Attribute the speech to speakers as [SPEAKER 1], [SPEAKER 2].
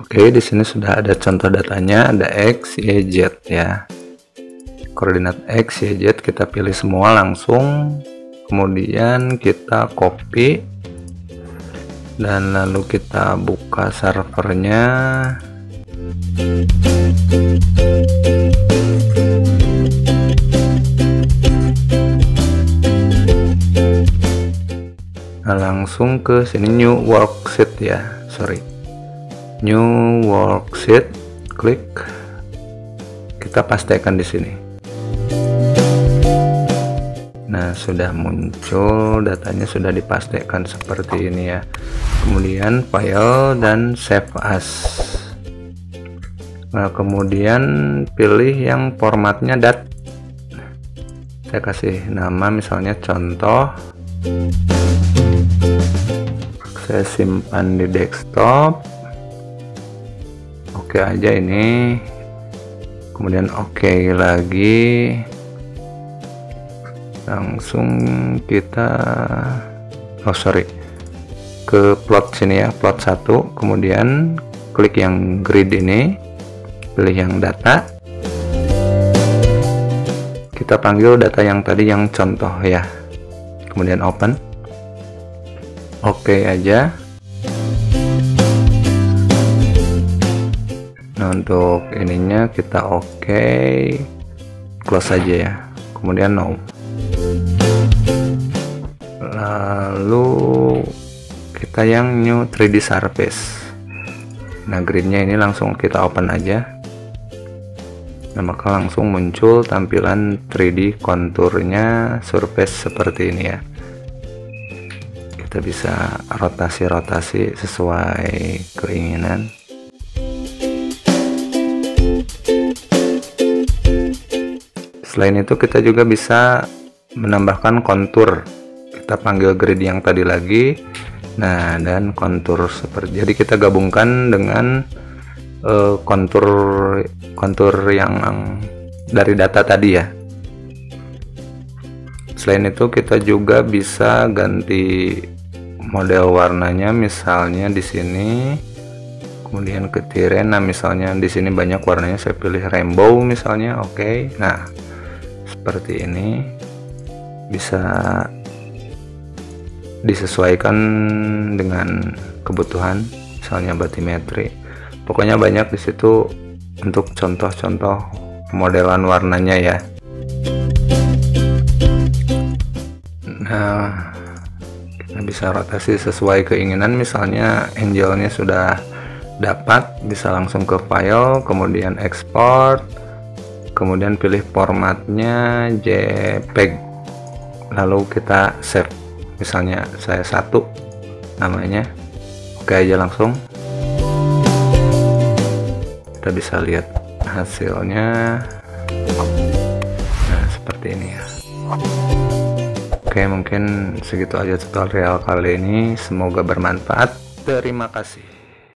[SPEAKER 1] Oke, di sini sudah ada contoh datanya, ada X, Y, Z ya. Koordinat X, Y, Z kita pilih semua langsung, kemudian kita copy dan lalu kita buka servernya. Nah, langsung ke sini new worksheet ya, new worksheet, klik, kita pastekan di sini. Nah, sudah muncul datanya, sudah dipastekan seperti ini ya. Kemudian file dan save as. Nah, kemudian pilih yang formatnya dat. Saya kasih nama misalnya contoh. Saya simpan di desktop. Oke aja ini. Kemudian oke lagi. Langsung kita ke plot sini ya, plot 1, kemudian klik yang grid ini, pilih yang data, kita panggil data yang tadi yang contoh ya, kemudian open. Oke aja. Nah, untuk ininya kita oke, close aja ya, kemudian no. Lalu kita yang new 3D surface. Nah, gridnya ini langsung kita open aja. Nah, maka langsung muncul tampilan 3D konturnya surface seperti ini ya. Kita bisa rotasi-rotasi sesuai keinginan. Selain itu kita juga bisa menambahkan kontur. Kita panggil grid yang tadi lagi. Nah, dan kontur seperti, jadi kita gabungkan dengan kontur yang dari data tadi ya. Selain itu kita juga bisa ganti model warnanya, misalnya di sini, kemudian ke tiren. Nah, misalnya di sini banyak warnanya, saya pilih rainbow misalnya. Oke. Nah, seperti ini bisa disesuaikan dengan kebutuhan, misalnya batimetri. Pokoknya banyak di situ untuk contoh-contoh modelan warnanya ya. Nah, kita bisa rotasi sesuai keinginan. Misalnya angelnya sudah dapat, bisa langsung ke file, kemudian export, kemudian pilih formatnya JPEG, lalu kita save. Misalnya saya 1 namanya, oke aja langsung. Kita bisa lihat hasilnya. Nah, seperti ini ya. Oke, mungkin segitu aja tutorial kali ini, semoga bermanfaat. Terima kasih.